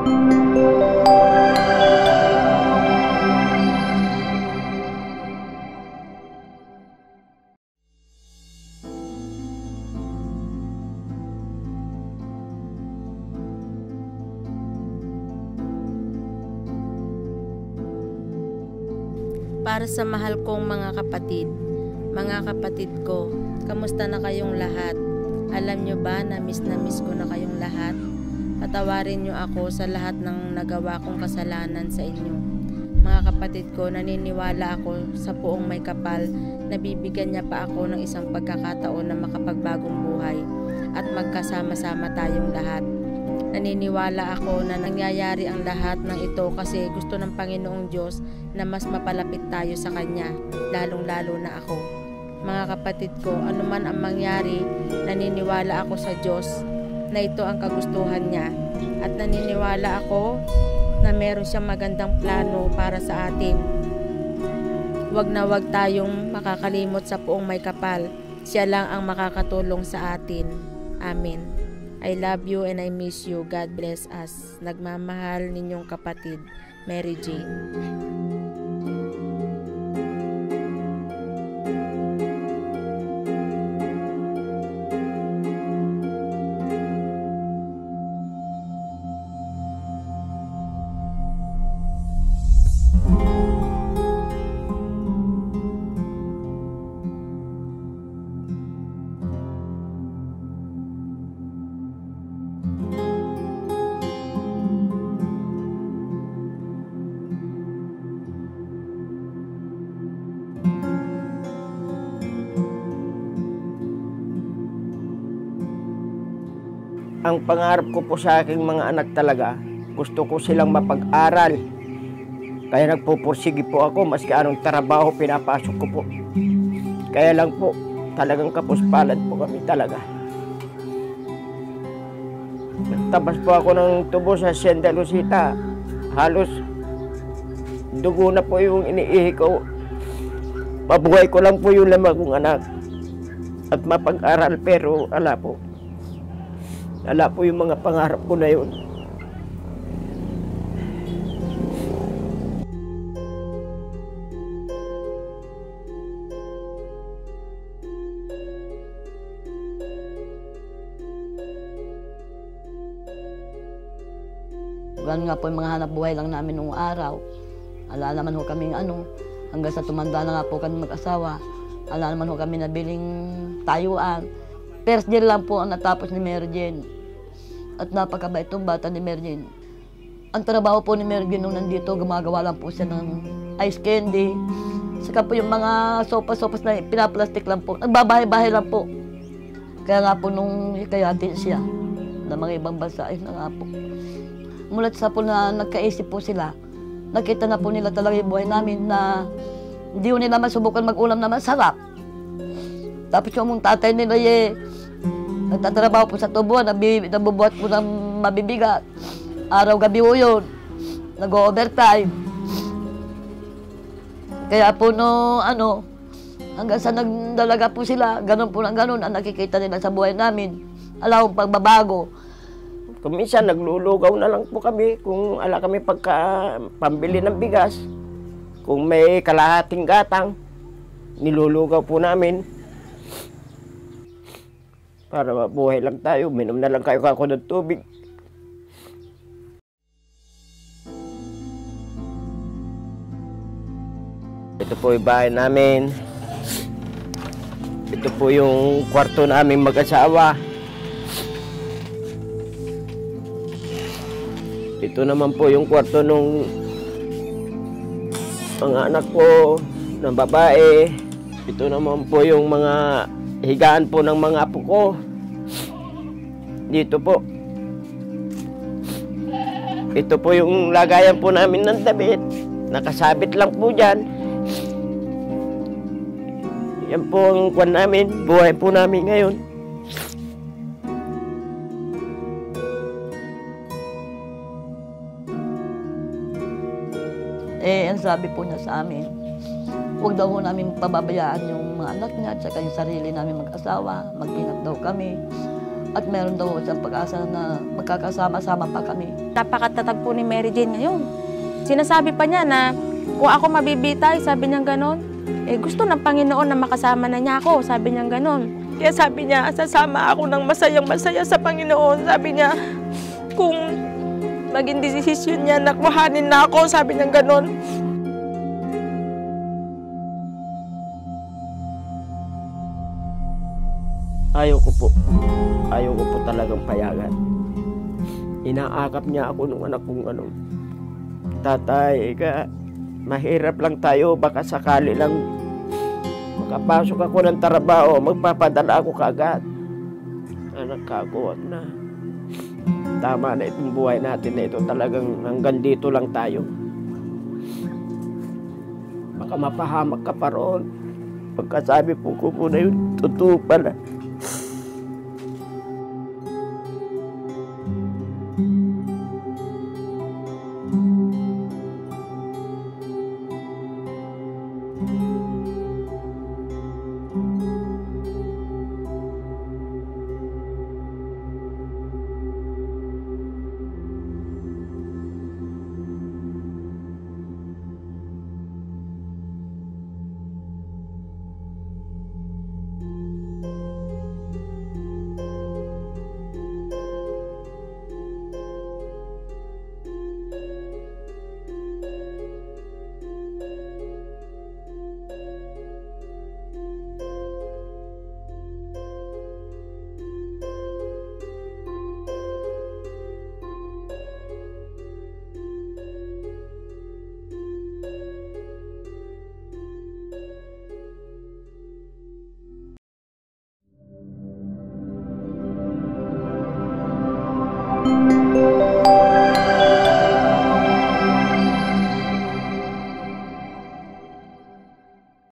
Para sa mahal kong mga kapatid ko, kamusta na kayong lahat? Alam nyo ba na miss ko na kayong lahat? Patawarin nyo ako sa lahat ng nagawa kong kasalanan sa inyo. Mga kapatid ko, naniniwala ako sa Poong May Kapal na bibigyan niya pa ako ng isang pagkakataon na makapagbagong buhay at magkasama-sama tayong lahat. Naniniwala ako na nangyayari ang lahat ng ito kasi gusto ng Panginoong Diyos na mas mapalapit tayo sa Kanya, lalong-lalo na ako. Mga kapatid ko, anuman ang mangyari, naniniwala ako sa Diyos na ito ang kagustuhan niya at naniniwala ako na meron siyang magandang plano para sa atin. Huwag na huwag tayong makakalimot sa Poong May Kapal. Siya lang ang makakatulong sa atin. Amen. I love you and I miss you. God bless us. Nagmamahal ninyong kapatid, Mary Jane. Ang pangarap ko po sa aking mga anak talaga, gusto ko silang mapag-aral. Kaya nagpupursige po ako, maski anong trabaho pinapasok ko po. Kaya lang po, talagang kapuspalad po kami talaga. Nagtabas po ako ng tubo sa Santa Lucita. Halos dugo na po yung iniihi ko. Mabuhay ko lang po yung 5 kong anak. At mapag-aral pero ala po. Wala po yung mga pangarap ko na yun. Ganun nga po yung mga hanap buhay lang namin nung araw. Ala naman ho kaming hanggang sa tumanda na nga po kami mag-asawa. Ala naman ho kami nabiling tayuan. First year lang po ang natapos ni Mary Jane. At napakabait itong bata ni Mary Jane. Ang trabaho po ni Mary Jane nung nandito, gumagawa lang po siya ng ice candy. Saka po yung mga sopas na pinaplastic lang po. Nagbabahay-bahay lang po. Kaya nga po nung ikayatin siya ng mga ibang bansa, ay na nga po. Mulat sa po na nagkaisip po sila, nakita na po nila talaga yung buhay namin na hindi nila masubukan mag-ulam na masarap. Tapos yung tatay nila nagtatrabaho po sa tubuan, nabubuhat po ng mabibigat. Araw-gabi po yun, nag-overtime. Kaya po hanggang sa nagdalaga po sila, ganun po ng ganun ang nakikita nila sa buhay namin. Alawang pagbabago. Kung minsan naglulugaw na lang po kami kung ala kami pambili ng bigas. Kung may kalahating gatang, nilulugaw po namin. Para mabuhay lang tayo, minom na lang kayo kako ng tubig. Ito po yung bahay namin. Ito po yung kwarto namin mag-asawa. Ito naman po yung kwarto nung mga anak ko ng babae. Ito naman po yung mga higaan po ng mga apo ko. Dito po. Ito po yung lagayan po namin ng damit. Nakasabit lang po dyan. Yan po ang kwan namin. Buhay po namin ngayon. Ang sabi po niya sa amin, huwag daw ho namin pababayaan yung mga anak niya at saka yung sarili namin mag-asawa. Mag-ingat daw kami. At meron daw siyang pag-asa na magkakasama-sama pa kami. Napakatatag po ni Mary Jane ngayon. Sinasabi pa niya na kung ako mabibitay, sabi niya ganon, gusto ng Panginoon na makasama na niya ako, sabi niya ganon. Kaya sabi niya, sasama ako ng masayang-masaya sa Panginoon. Sabi niya, kung maging desisyon niya na kuhanin na ako, sabi niya ganon. Ayaw ko po talagang payagan. Inaakap niya ako nung anak kong tatay, mahirap lang tayo, baka sakali lang makapasok ako ng trabaho, magpapadala ako kagad. Anak ako, wag na. Tama na itong buhay natin na ito, talagang hanggang dito lang tayo. Baka mapahamak ka pa roon. Pagkasabi po ko muna yun, totoo pala.